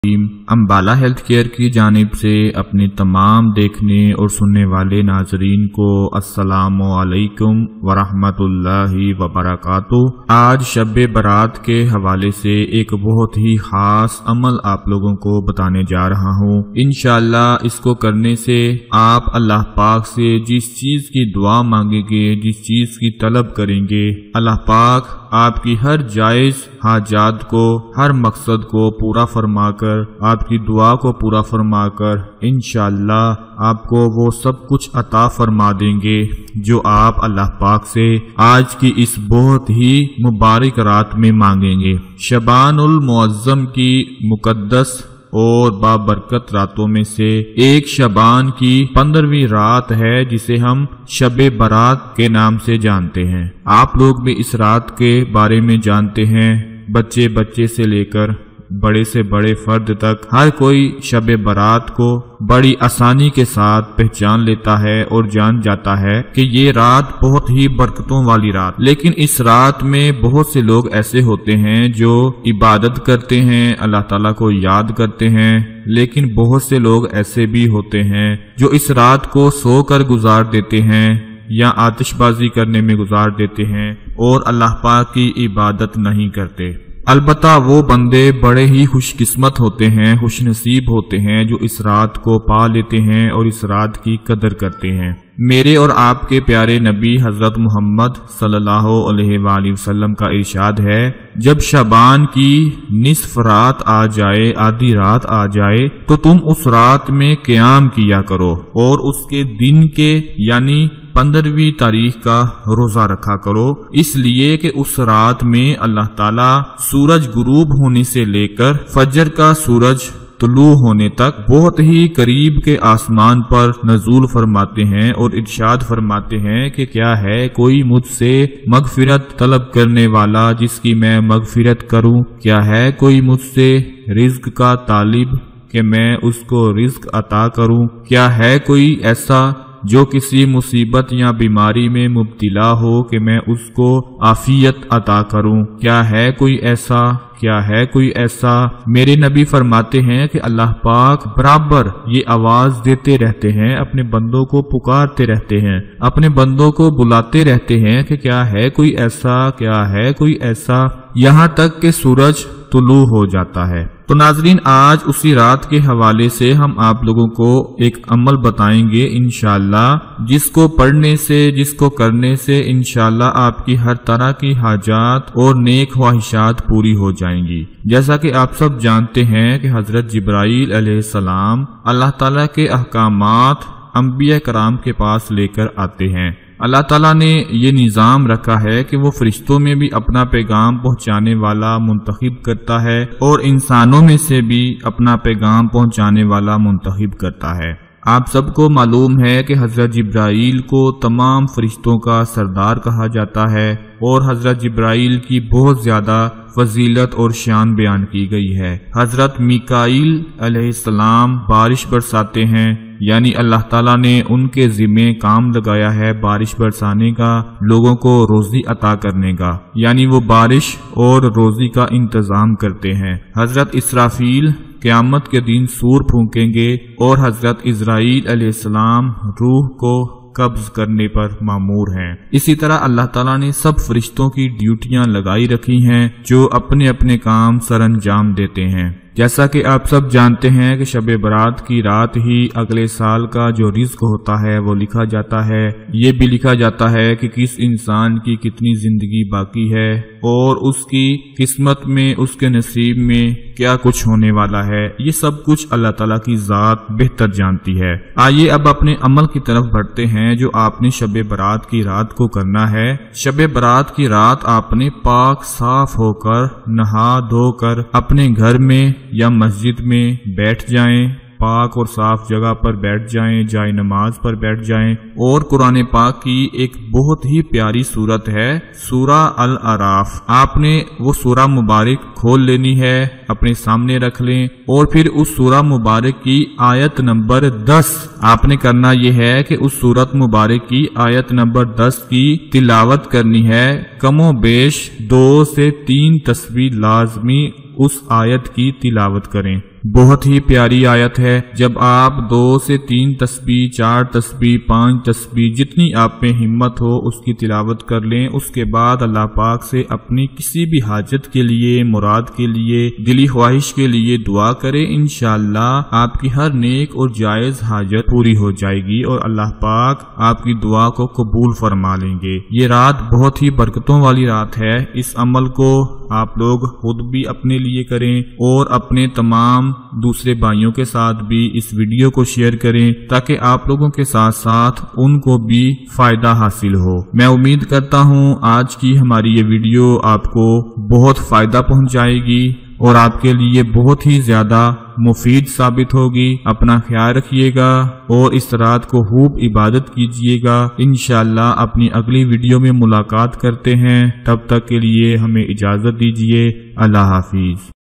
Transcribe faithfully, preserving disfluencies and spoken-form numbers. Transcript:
Ambala health care کی جانب سے اپنے تمام دیکھنے اور سننے والے ناظرین کو السلام علیکم ورحمۃ اللہ وبرکاتہ۔ آج شب برات کے حوالے سے ایک بہت ہی خاص عمل آپ لوگوں کو بتانے جا رہا ہوں۔ انشاءاللہ اس کو کرنے سے آپ اللہ پاک سے جس چیز کی دعا مانگیں گے، جس چیز کی طلب کریں گے، اللہ پاک آپ کی ہر جائز حاجات کو، ہر مقصد کو پورا فرما کر، آپ کی دعا کو پورا فرما کر انشاءاللہ آپ کو وہ سب کچھ عطا فرما دیں گے جو آپ اللہ پاک سے آج کی اس بہت ہی مبارک رات میں مانگیں گے۔ شعبان المعظم کی مقدس اور بابرکت راتوں میں سے ایک شعبان کی پندرہویں رات ہے جسے ہم شب برات کے نام سے جانتے ہیں۔ آپ لوگ بھی اس رات کے بارے میں جانتے ہیں، بچے بچے سے لے کر بڑے سے بڑے فرد تک ہر کوئی شب برات کو بڑی آسانی کے ساتھ پہچان لیتا ہے اور جان جاتا ہے کہ یہ رات بہت ہی برکتوں والی رات۔ لیکن اس رات میں بہت سے لوگ ایسے ہوتے ہیں جو عبادت کرتے ہیں، اللہ تعالیٰ کو یاد کرتے ہیں، لیکن بہت سے لوگ ایسے بھی ہوتے ہیں جو اس رات کو سو کر گزار دیتے ہیں یا آتش بازی کرنے میں گزار دیتے ہیں اور اللہ پاک کی عبادت نہیں کرتے۔ البتہ وہ بندے بڑے ہی خوش قسمت ہوتے ہیں، خوش نصیب ہوتے ہیں جو اس رات کو پا لیتے ہیں اور اس رات کی قدر کرتے ہیں۔ میرے اور آپ کے پیارے نبی حضرت محمد صلی اللہ علیہ وآلہ وسلم کا ارشاد ہے، جب شعبان کی نصف رات آ جائے، آدھی رات آ جائے تو تم اس رات میں قیام کیا کرو اور اس کے دن کے یعنی پندرہویں تاریخ کا روزہ رکھا کرو، اس لیے کہ اس رات میں اللہ تعالیٰ سورج غروب ہونے سے لے کر فجر کا سورج طلوع ہونے تک بہت ہی قریب کے آسمان پر نزول فرماتے ہیں اور ارشاد فرماتے ہیں کہ کیا ہے کوئی مجھ سے مغفرت طلب کرنے والا جس کی میں مغفرت کروں، کیا ہے کوئی مجھ سے رزق کا طالب کہ میں اس کو رزق عطا کروں، کیا ہے کوئی ایسا جو کسی مصیبت یا بیماری میں مبتلا ہو کہ میں اس کو عافیت عطا کروں، کیا ہے کوئی ایسا کیا ہے کوئی ایسا میرے نبی فرماتے ہیں کہ اللہ پاک برابر یہ آواز دیتے رہتے ہیں، اپنے بندوں کو پکارتے رہتے ہیں، اپنے بندوں کو بلاتے رہتے ہیں کہ کیا ہے کوئی ایسا کیا ہے کوئی ایسا، یہاں تک کہ سورج طلوع ہو جاتا ہے۔ تو ناظرین، آج اسی رات کے حوالے سے ہم آپ لوگوں کو ایک عمل بتائیں گے انشاءاللہ، جس کو پڑھنے سے جس کو کرنے سے انشاءاللہ آپ کی ہر طرح کی حاجات اور نیک خواہشات پوری ہو جائیں گی۔ جیسا کہ آپ سب جانتے ہیں کہ حضرت جبرائیل علیہ السلام اللہ تعالیٰ کے احکامات انبیاء کرام کے پاس لے کر آتے ہیں۔ اللہ تعالیٰ نے یہ نظام رکھا ہے کہ وہ فرشتوں میں بھی اپنا پیغام پہنچانے والا منتخب کرتا ہے اور انسانوں میں سے بھی اپنا پیغام پہنچانے والا منتخب کرتا ہے۔ آپ سب کو معلوم ہے کہ حضرت جبرائیل کو تمام فرشتوں کا سردار کہا جاتا ہے اور حضرت جبرائیل کی بہت زیادہ فضیلت اور شان بیان کی گئی ہے۔ حضرت میکائیل علیہ السلام بارش برساتے ہیں، یعنی اللہ تعالیٰ نے ان کے ذمہ کام لگایا ہے بارش برسانے کا، لوگوں کو روزی عطا کرنے کا، یعنی وہ بارش اور روزی کا انتظام کرتے ہیں۔ حضرت اسرافیل قیامت کے دن سور پھونکیں گے اور حضرت اسرائیل علیہ السلام روح کو قبض کرنے پر مامور ہیں۔ اسی طرح اللہ تعالیٰ نے سب فرشتوں کی ڈیوٹیاں لگائی رکھی ہیں جو اپنے اپنے کام سر انجام دیتے ہیں۔ جیسا کہ آپ سب جانتے ہیں کہ شب برات کی رات ہی اگلے سال کا جو رزق ہوتا ہے وہ لکھا جاتا ہے، یہ بھی لکھا جاتا ہے کہ کس انسان کی کتنی زندگی باقی ہے اور اس کی قسمت میں اس کے نصیب میں کیا کچھ ہونے والا ہے، یہ سب کچھ اللہ تعالیٰ کی ذات بہتر جانتی ہے۔ آئیے اب اپنے عمل کی طرف بڑھتے ہیں جو آپ نے شب برات کی رات کو کرنا ہے۔ شب برات کی رات آپ نے پاک صاف ہو کر نہا دھو کر اپنے گھر میں یا مسجد میں بیٹھ جائیں، پاک اور صاف جگہ پر بیٹھ جائیں، جائے نماز پر بیٹھ جائیں اور قرآن پاک کی ایک بہت ہی پیاری سورت ہے سورہ الاعراف، آپ نے وہ سورہ مبارک کھول لینی ہے، اپنے سامنے رکھ لیں اور پھر اس سورہ مبارک کی آیت نمبر دس آپ نے کرنا یہ ہے کہ اس سورت مبارک کی آیت نمبر دس کی تلاوت کرنی ہے۔ کم و بیش دو سے تین تسبیح لازمی اس آیت کی تلاوت کریں۔ بہت ہی پیاری آیت ہے۔ جب آپ دو سے تین تسبیح، چار تسبیح، پانچ تسبیح، جتنی آپ میں ہمت ہو اس کی تلاوت کر لیں، اس کے بعد اللہ پاک سے اپنی کسی بھی حاجت کے لیے، مراد کے لیے، دلی خواہش کے لیے دعا کریں، انشاءاللہ آپ کی ہر نیک اور جائز حاجت پوری ہو جائے گی اور اللہ پاک آپ کی دعا کو قبول فرما لیں گے۔ یہ رات بہت ہی برکتوں والی رات ہے۔ اس عمل کو آپ لوگ خود بھی اپنے لیے کریں اور اپنے تمام دوسرے بھائیوں کے ساتھ بھی اس ویڈیو کو شیئر کریں تاکہ آپ لوگوں کے ساتھ ساتھ ان کو بھی فائدہ حاصل ہو۔ میں امید کرتا ہوں آج کی ہماری یہ ویڈیو آپ کو بہت فائدہ پہنچائے گی اور آپ کے لیے بہت ہی زیادہ مفید ثابت ہوگی۔ اپنا خیال رکھیے گا اور اس رات کو خوب عبادت کیجیے گا۔ انشاءاللہ اپنی اگلی ویڈیو میں ملاقات کرتے ہیں، تب تک کے لیے ہمیں اجازت دیجیے۔ اللہ حافظ۔